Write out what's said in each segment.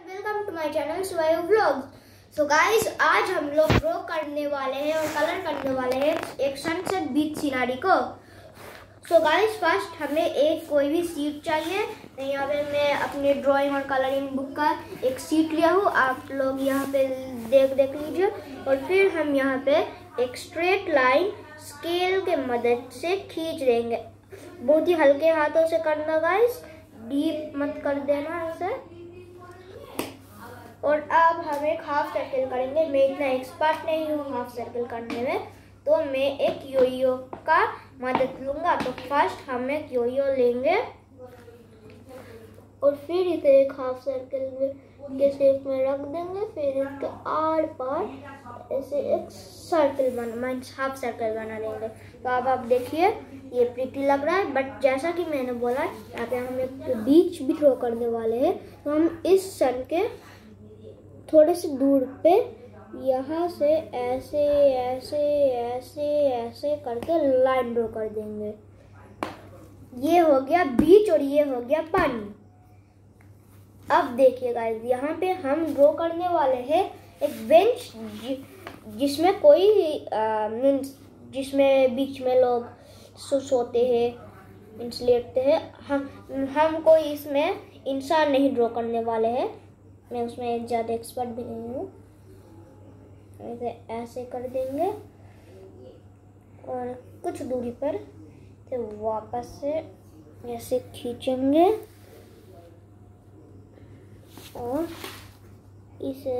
Welcome to my channel स्वायो vlogs. So guys, आज हम लोग ड्रॉ करने वाले हैं और कलर करने वाले हैं एक सनसेट बीच सीनरी को। सो गाइस, फर्स्ट हमें एक कोई भी सीट चाहिए। यहाँ पे मैं अपनी ड्राइंग और कलरिंग बुक का एक सीट लिया हूँ, आप लोग यहाँ पे देख लीजिए। और फिर हम यहाँ पे एक स्ट्रेट लाइन स्केल के मदद से खींच देंगे। बहुत ही हल्के हाथों से करना गाइस, डीप मत कर देना ऐसे। और अब हम एक हाफ सर्कल करेंगे। मैं इतना एक्सपर्ट नहीं हूँ हाफ सर्कल करने में, तो मैं एक योयो का मदद लूँगा। तो फर्स्ट हम एक योयो लेंगे और फिर इसे एक हाफ सर्कल के शेप में रख देंगे। फिर इसके आर पार ऐसे एक सर्कल हाफ सर्कल बना देंगे। तो अब आप देखिए ये प्रीटी लग रहा है, बट जैसा कि मैंने बोला यहाँ पे हम एक बीच भी ड्रॉ करने वाले हैं। तो हम इस सन के थोड़े से दूर पे यहाँ से ऐसे ऐसे ऐसे ऐसे करके लाइन ड्रॉ कर देंगे। ये हो गया बीच और ये हो गया पानी। अब देखिए गाइस, यहाँ पे हम ड्रॉ करने वाले हैं एक बेंच जिसमें कोई मीन्स जिसमें बीच में लोग सोते हैं, मीन्स लेटते हैं। हम कोई इसमें इंसान नहीं ड्रॉ करने वाले हैं, मैं उसमें ज़्यादा एक्सपर्ट भी नहीं हूँ। ऐसे ऐसे कर देंगे और कुछ दूरी पर से वापस से ऐसे खींचेंगे और इसे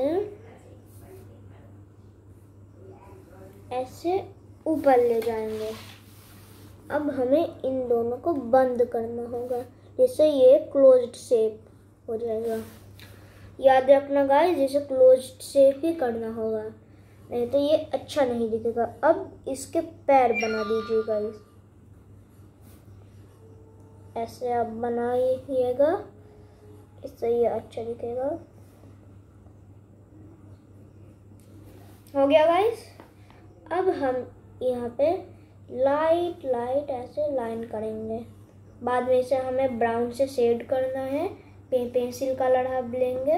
ऐसे ऊपर ले जाएंगे। अब हमें इन दोनों को बंद करना होगा, जिससे ये क्लोज्ड शेप हो जाएगा। याद रखना गाइस, जैसे क्लोज्ड शेप ही करना होगा, नहीं तो ये अच्छा नहीं दिखेगा। अब इसके पैर बना दीजिए गाइस, ऐसे आप बनाइएगा, इससे ये अच्छा दिखेगा। हो गया गाइस। अब हम यहाँ पे लाइट ऐसे लाइन करेंगे। बाद में इसे हमें ब्राउन से शेड करना है। पेंसिल कलर हम लेंगे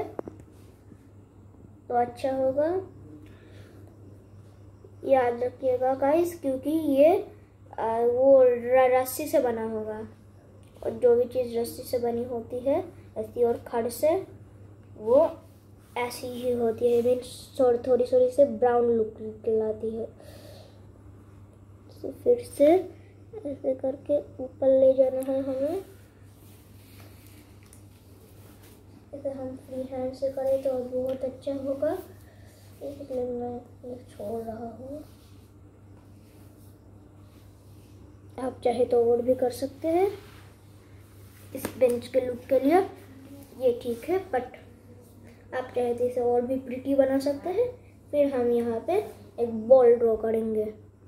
तो अच्छा होगा। याद रखिएगा गाइस, क्योंकि ये वो रस्सी से बना होगा, और जो भी चीज़ रस्सी से बनी होती है ऐसी और खड़ से वो ऐसी ही होती है, मीन्स थोड़ी से ब्राउन लुक लाती है। तो फिर से ऐसे करके ऊपर ले जाना है हमें। इसे हम फ्री हैंड से करें तो बहुत अच्छा होगा, इसलिए मैं ये छोड़ रहा हूँ। आप चाहे तो और भी कर सकते हैं इस बेंच के लुक के लिए, ये ठीक है। बट आप चाहे तो इसे और भी प्रिटी बना सकते हैं। फिर हम यहाँ पे एक बॉल ड्रॉ करेंगे।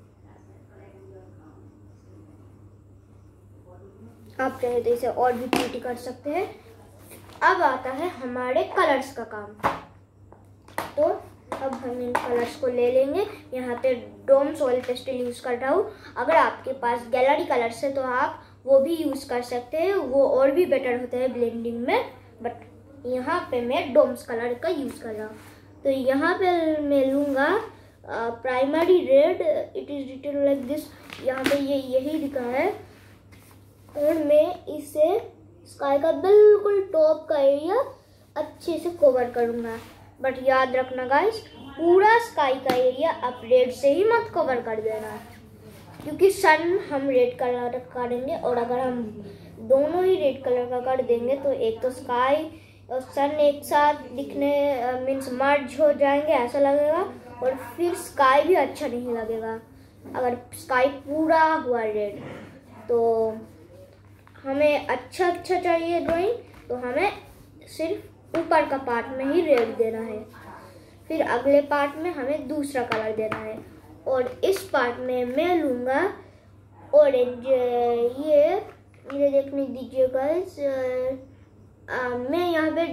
आप चाहे तो इसे और भी प्रिटी कर सकते हैं। अब आता है हमारे कलर्स का काम। तो अब हम इन कलर्स को ले लेंगे। यहाँ पे डोम्स ऑयल पेस्टल यूज़ कर रहा हूँ। अगर आपके पास गैलरी कलर्स है तो आप वो भी यूज़ कर सकते हैं, वो और भी बेटर होता है ब्लेंडिंग में। बट यहाँ पे मैं डोम्स कलर का यूज़ कर रहा हूँ। तो यहाँ पे मैं लूँगा primary red, it is written like this. यहाँ पे ये यही लिखा है, और मैं इसे स्काई का बिल्कुल टॉप का एरिया अच्छे से कवर करूँगा। बट याद रखना गाइस, पूरा स्काई का एरिया आप रेड से ही मत कवर कर देना, क्योंकि सन हम रेड कलर करेंगे, और अगर हम दोनों ही रेड कलर का कर देंगे तो एक तो स्काई और सन एक साथ दिखने मीन्स मर्ज हो जाएंगे ऐसा लगेगा, और फिर स्काई भी अच्छा नहीं लगेगा। अगर स्काई पूरा हुआ रेड, तो हमें अच्छा चाहिए ड्राइंग, तो हमें सिर्फ ऊपर का पार्ट में ही रेड देना है। फिर अगले पार्ट में हमें दूसरा कलर देना है, और इस पार्ट में मैं लूँगा ऑरेंज। ये देखने दीजिए गाइस, मैं यहाँ पे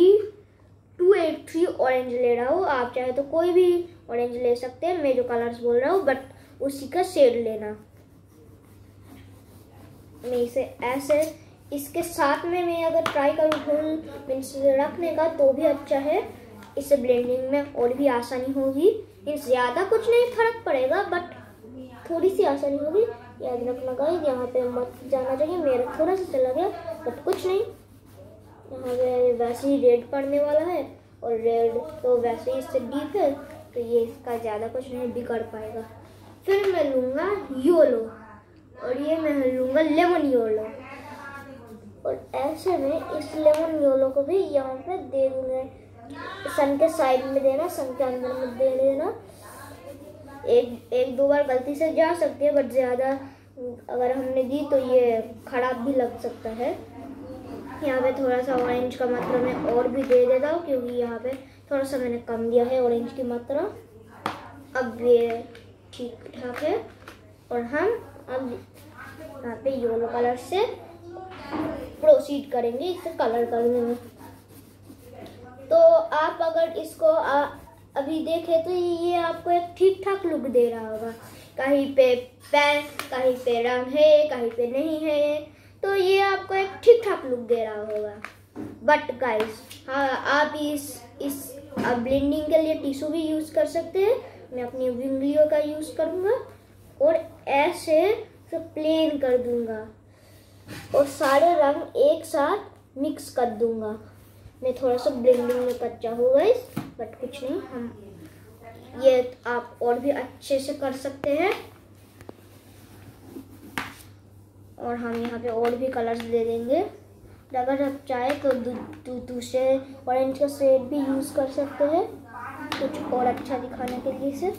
D283 ऑरेंज ले रहा हूँ। आप चाहे तो कोई भी ऑरेंज ले सकते हैं, मैं जो कलर्स बोल रहा हूँ, बट उसी का शेड लेना। मैं इसे ऐसे इसके साथ में मैं अगर ट्राई करूँ मीन्स रखने का तो भी अच्छा है। इससे ब्लेंडिंग में और भी आसानी होगी। मीन्स ज़्यादा कुछ नहीं फर्क पड़ेगा बट थोड़ी सी आसानी होगी। याद रखना गाइस, यहाँ पे मत जाना चाहिए, मेरा थोड़ा सा चला गया बट कुछ नहीं। यहाँ पे वैसे ही रेड पड़ने वाला है और रेड तो वैसे ही इससे डीप है तो ये इसका ज़्यादा कुछ नहीं बिगड़ पाएगा। फिर मैं लूँगा योलो और ये मैं लूँगा लेमन योलो और ऐसे में इस लेमन योलो को भी यहाँ पे दे दूँगा। सन के साइड में देना, सन के अंदर में दे देना। एक दो बार गलती से जा सकती है बट ज़्यादा अगर हमने दी तो ये खराब भी लग सकता है। यहाँ पे थोड़ा सा ऑरेंज का मात्रा मैं और भी दे देता हूँ क्योंकि यहाँ पे थोड़ा सा मैंने कम दिया है ऑरेंज की मात्रा। अब ये ठीक ठाक है और हम अब यहाँ पे येलो कलर से प्रोसीड करेंगे इसे कलर करने में। तो आप अगर इसको अभी देखें तो ये आपको एक ठीक ठाक लुक दे रहा होगा। कहीं पे रंग है, कहीं पे नहीं है, तो ये आपको एक ठीक ठाक लुक दे रहा होगा। बट गाइस हाँ, आप इस ब्लेंडिंग के लिए टिश्यू भी यूज़ कर सकते हैं। मैं अपनी उंगलियों का यूज़ करूँगा और ऐसे से प्लेन कर दूँगा और सारे रंग एक साथ मिक्स कर दूँगा। मैं थोड़ा सा ब्लेंडिंग में कच्चा हो गाइस बट कुछ नहीं, हम ये आप और भी अच्छे से कर सकते हैं। और हम यहाँ पे और भी कलर्स दे देंगे। अगर आप चाहे तो दूसरे ऑरेंज का शेड भी यूज़ कर सकते हैं कुछ और अच्छा दिखाने के लिए से।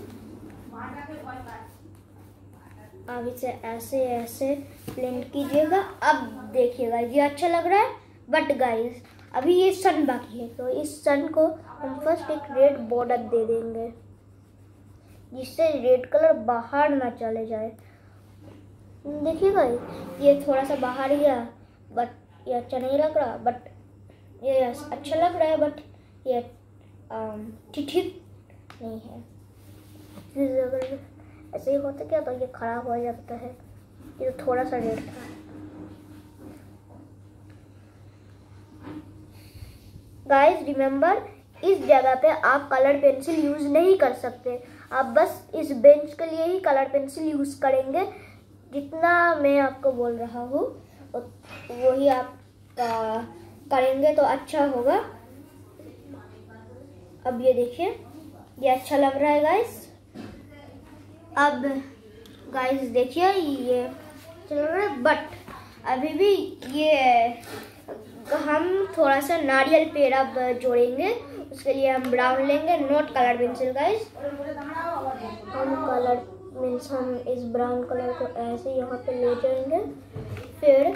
अब इसे ऐसे ऐसे ब्लेंड कीजिएगा। अब देखिएगा ये अच्छा लग रहा है बट गाइस अभी ये सन बाकी है तो इस सन को हम फर्स्ट एक रेड बॉर्डर दे देंगे जिससे रेड कलर बाहर ना चले जाए। देखिएगा ये थोड़ा सा बाहर ही गया बट ये अच्छा नहीं लग रहा, बट ये अच्छा लग रहा है बट ये ठीक नहीं है। फिर अगर ऐसे ही होता क्या तो ये खराब हो जाता है। ये तो थोड़ा सा रेड था। गाइस रिमेंबर, इस जगह पे आप कलर पेंसिल यूज़ नहीं कर सकते। आप बस इस बेंच के लिए ही कलर पेंसिल यूज़ करेंगे। जितना मैं आपको बोल रहा हूँ वही आप करेंगे तो अच्छा होगा। अब ये देखिए ये अच्छा लग रहा है गाइस। अब गाइस देखिए ये चल रहा है बट अभी भी ये हम थोड़ा सा नारियल पेड़ा जोड़ेंगे। उसके लिए हम ब्राउन लेंगे, नॉट कलर पेंसिल गाइस। हम इस ब्राउन कलर को ऐसे यहाँ पे ले जाएंगे। फिर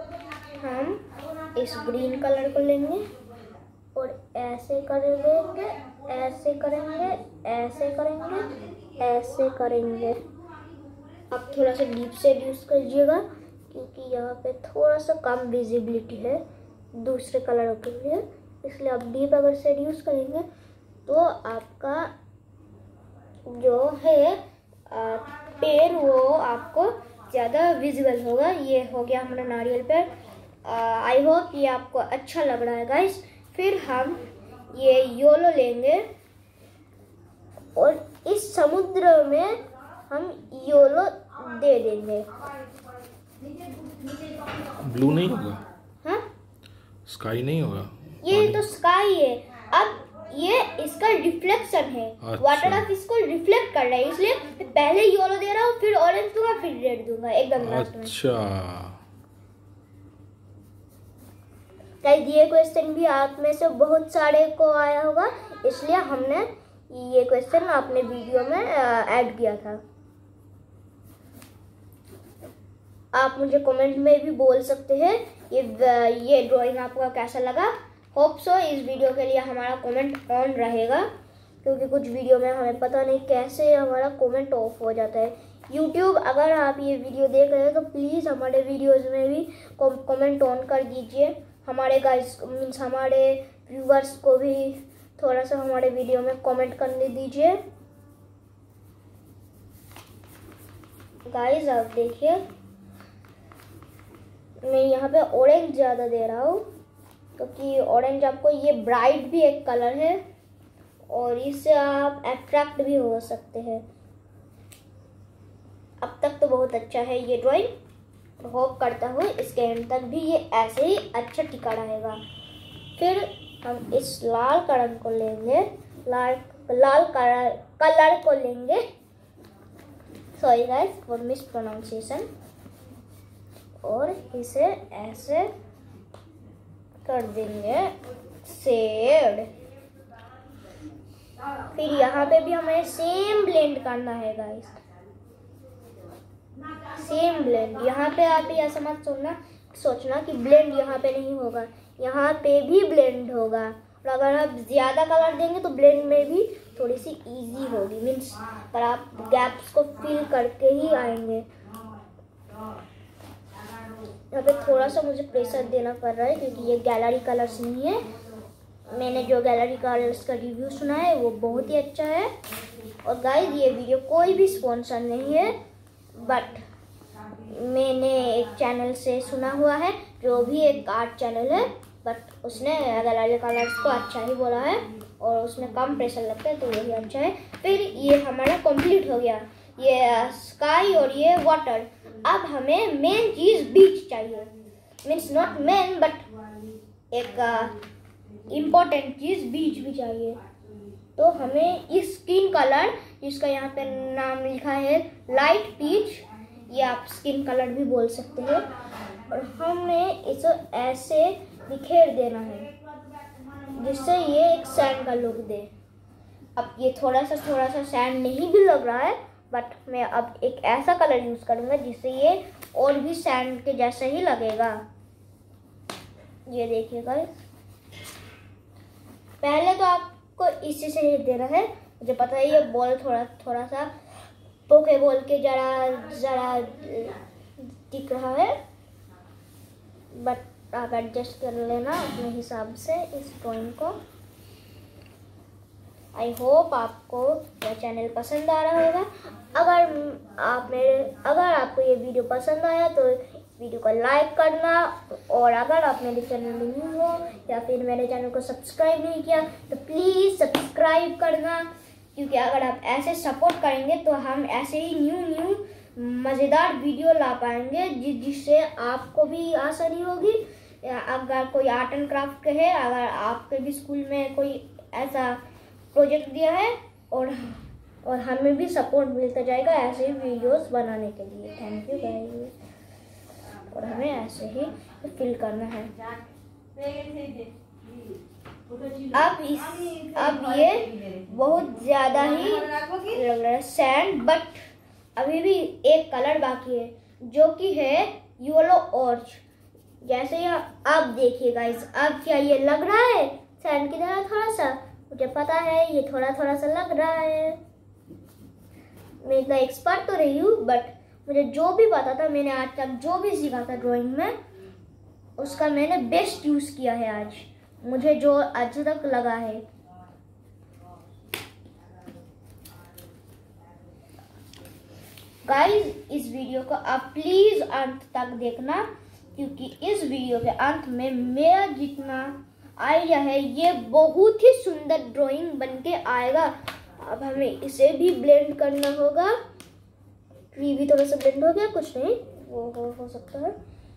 हम इस ग्रीन कलर को लेंगे और ऐसे कर लेंगे, ऐसे करेंगे, ऐसे करेंगे, ऐसे करेंगे। आप थोड़ा सा डीप शेड यूज़ कीजिएगा क्योंकि यहाँ पे थोड़ा सा कम विजिबिलिटी है दूसरे कलरों के लिए, इसलिए आप डीप अगर शेड यूज़ करेंगे तो आपका जो है पेड़ वो आपको ज़्यादा विजिबल होगा। ये हो गया हमारा नारियल पेड़। आई होप ये आपको अच्छा लग रहा है गाइस। फिर हम ये येलो लेंगे और इस समुद्र में हम येलो दे देंगे। ब्लू नहीं होगा? हाँ, स्काई नहीं होगा? ये तो स्काई है। अब ये इसका रिफ्लेक्शन है। अच्छा। वाटर ऑफ इसको रिफ्लेक्ट कर रहा है, इसलिए मैं पहले येलो दे रहा हूँ, फिर ऑरेंज दूंगा, फिर रेड दूंगा एकदम लास्ट में। अच्छा। गाइस ये क्वेश्चन भी आप में से बहुत सारे को आया होगा, इसलिए हमने ये क्वेश्चन अपने वीडियो में ऐड किया था। आप मुझे कमेंट में भी बोल सकते हैं ये ड्राइंग आपको कैसा लगा। होप सो इस वीडियो के लिए हमारा कमेंट ऑन रहेगा क्योंकि कुछ वीडियो में हमें पता नहीं कैसे हमारा कमेंट ऑफ हो जाता है। यूट्यूब अगर आप ये वीडियो देख रहे हैं तो प्लीज़ हमारे वीडियोस में भी कमेंट ऑन कर दीजिए। हमारे गाइस मीन्स हमारे व्यूवर्स को भी थोड़ा सा हमारे वीडियो में कमेंट करने दीजिए। गाइस आप देखिए मैं यहाँ पे ऑरेंज ज़्यादा दे रहा हूँ क्योंकि ऑरेंज आपको ये ब्राइट भी एक कलर है और इससे आप अट्रैक्ट भी हो सकते हैं। अब तक तो बहुत अच्छा है ये ड्राइंग। होप करता हूँ इसके एंड तक भी ये ऐसे ही अच्छा टिका रहेगा। फिर हम इस लाल कलर को लेंगे, लाल कलर को लेंगे, sorry guys for miss pronunciation, और इसे ऐसे कर देंगे शेड। फिर यहाँ पे भी हमें सेम ब्लेंड करना है गाइस, सेम ब्लेंड। यहाँ पे आप ऐसा मत सोचना कि ब्लेंड यहाँ पे नहीं होगा, यहाँ पे भी ब्लेंड होगा। और अगर आप ज़्यादा कलर देंगे तो ब्लेंड में भी थोड़ी सी इजी होगी, मीन्स पर आप गैप्स को फिल करके ही आएंगे। यहाँ पे थोड़ा सा मुझे प्रेशर देना पड़ रहा है क्योंकि ये गैलरी कलर्स नहीं है। मैंने जो गैलरी कलर्स का रिव्यू सुना है वो बहुत ही अच्छा है। और गाइस ये वीडियो कोई भी स्पॉन्सर नहीं है, बट मैंने एक चैनल से सुना हुआ है जो भी एक आर्ट चैनल है, बट उसने गैलरी कलर्स को अच्छा ही बोला है और उसमें कम प्रेशर लगता है तो वही अच्छा है। फिर ये हमारा कंप्लीट हो गया, ये स्काई और ये वाटर। अब हमें मेन चीज़ बीच चाहिए, मीन्स नॉट मेन बट एक इम्पोर्टेंट चीज़ बीच भी चाहिए। तो हमें इस स्किन कलर जिसका यहाँ पे नाम लिखा है लाइट पीच, ये आप स्किन कलर भी बोल सकते हैं, और हमें इसे ऐसे बिखेर देना है जिससे ये एक सैंड का लुक दे। अब ये थोड़ा सा सैंड नहीं भी लग रहा है, बट मैं अब एक ऐसा कलर यूज़ करूँगा जिससे ये और भी सैंड के जैसा ही लगेगा। ये देखिएगा, पहले तो आपको इसी से ही देना है। मुझे पता है ये बॉल थोड़ा सा पोके बॉल के जरा दिख रहा है, बट आप एडजस्ट कर लेना अपने हिसाब से इस ड्राइंग को। आई होप आपको यह चैनल पसंद आ रहा होगा। अगर आपको ये वीडियो पसंद आया तो वीडियो को लाइक करना, और अगर आप मेरे चैनल में न्यू हो या फिर मेरे चैनल को सब्सक्राइब नहीं किया तो प्लीज़ सब्सक्राइब करना, क्योंकि अगर आप ऐसे सपोर्ट करेंगे तो हम ऐसे ही न्यू मज़ेदार वीडियो ला पाएंगे जिससे आपको भी आसानी होगी। अगर कोई आर्ट एंड क्राफ्ट के है, अगर आपके भी स्कूल में कोई ऐसा प्रोजेक्ट दिया है, और हमें भी सपोर्ट मिलता जाएगा ऐसे ही वीडियोस बनाने के लिए। Thank you guys. और हमें ऐसे ही फिल करना है। अब ये बहुत ज़्यादा ही लग रहा है सैंड, बट अभी भी एक कलर बाकी है जो कि है येलो ऑरेंज। जैसे ही आप देखिए गाइस, अब क्या ये लग रहा है सैंड की तरह? थोड़ा सा मुझे पता है ये थोड़ा सा लग रहा है। मैं इतना एक्सपर्ट तो रही हूँ, बट मुझे जो भी पता था, मैंने आज तक जो भी सीखा था ड्राइंग में, उसका मैंने बेस्ट यूज़ किया है आज, मुझे जो आज तक लगा है। गाइस इस वीडियो को आप प्लीज़ अंत तक देखना, क्योंकि इस वीडियो के अंत में मेरा जितना आइडिया है ये बहुत ही सुंदर ड्राइंग बनके आएगा। अब हमें इसे भी ब्लेंड करना होगा। ट्री भी थोड़ा सा ब्लेंड हो गया, कुछ नहीं वो हो सकता है।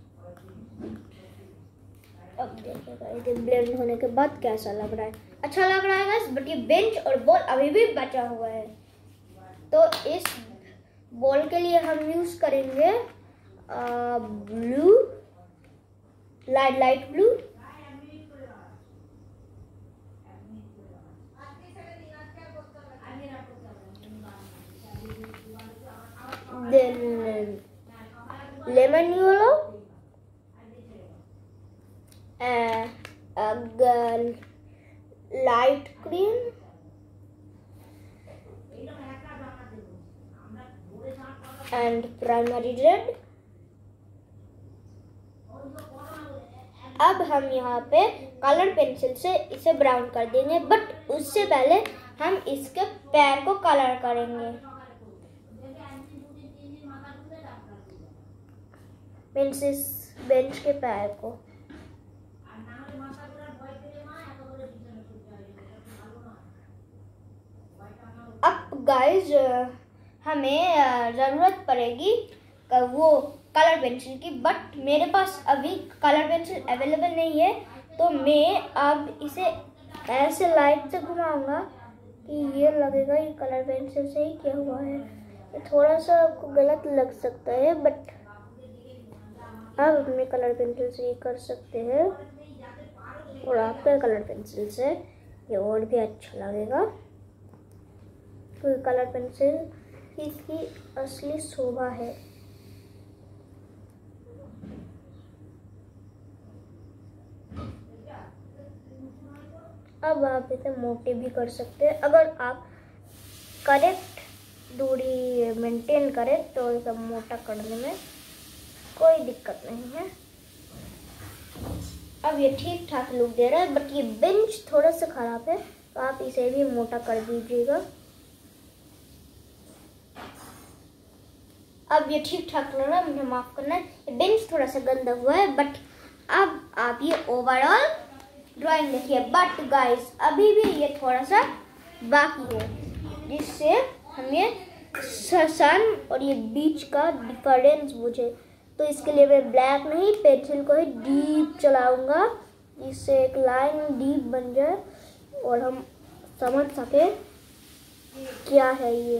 अब देखिएगा ये ब्लेंड होने के बाद कैसा लग रहा है। अच्छा लग रहा है गाइस, बट ये बेंच और बॉल अभी भी बचा हुआ है। तो इस बॉल के लिए हम यूज करेंगे blue, light blue. Then lemon yellow, light green, and primary red। अब हम यहाँ पे कलर पेंसिल से इसे ब्राउन कर देंगे, बट उससे पहले हम इसके पैर को कलर करेंगे। मीन्स बेंच के पैर को। अब गाइस हमें ज़रूरत पड़ेगी वो कलर पेंसिल की, बट मेरे पास अभी कलर पेंसिल अवेलेबल नहीं है, तो मैं अब इसे ऐसे लाइट से घुमाऊंगा कि ये लगेगा ये कलर पेंसिल से ही किया हुआ है। ये थोड़ा सा आपको गलत लग सकता है, बट आप अपने कलर पेंसिल से ही कर सकते हैं, और आपके कलर पेंसिल से ये और भी अच्छा लगेगा, क्योंकि कलर पेंसिल इसकी असली शोभा है। अब आप इसे मोटे भी कर सकते हैं। अगर आप करेक्ट दूरी मेंटेन करें तो इसे मोटा करने में कोई दिक्कत नहीं है। अब ये ठीक ठाक लुक दे रहा है, बट ये बेंच थोड़ा सा खराब है, तो आप इसे भी मोटा कर दीजिएगा। अब ये ठीक ठाक लग रहा है, मुझे माफ करना है, ये बेंच थोड़ा सा गंदा हुआ है, बट अब आप ये ओवरऑल ड्राइंग देखिए। बट गाइस अभी भी ये थोड़ा सा बाकी है, जिससे हमें सन और ये बीच का डिफरेंस बुझे। तो इसके लिए मैं ब्लैक नहीं, पेंसिल को ही डीप चलाऊंगा, जिससे एक लाइन डीप बन जाए और हम समझ सके क्या है ये।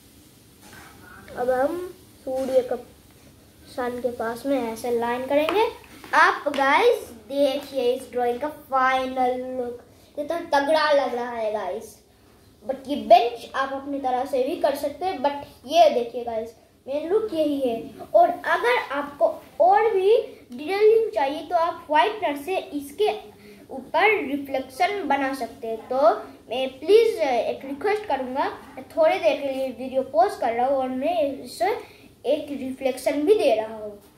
अब हम सूर्य का सन के पास में ऐसे लाइन करेंगे। आप गाइस देखिए इस ड्राइंग का फाइनल लुक, ये तो तगड़ा लग रहा है गाइस। बट ये बेंच आप अपनी तरह से भी कर सकते हैं, बट ये देखिए गाइस मेन लुक यही है। और अगर आपको और भी डिटेलिंग चाहिए तो आप व्हाइट कलर से इसके ऊपर रिफ्लेक्शन बना सकते हैं। तो मैं प्लीज़ एक रिक्वेस्ट करूँगा, थोड़ी देर के लिए वीडियो पॉज कर रहा हूँ और मैं इसे एक रिफ्लेक्शन भी दे रहा हूँ।